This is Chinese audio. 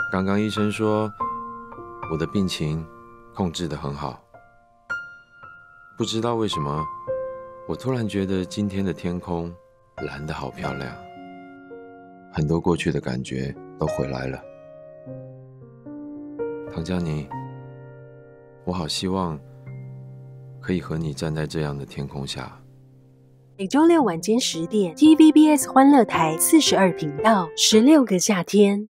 刚刚医生说我的病情控制得很好，不知道为什么，我突然觉得今天的天空蓝得好漂亮，很多过去的感觉都回来了。唐佳妮，我好希望可以和你站在这样的天空下。 每周六晚间10点 ，TVBS 欢乐台42频道，16个夏天。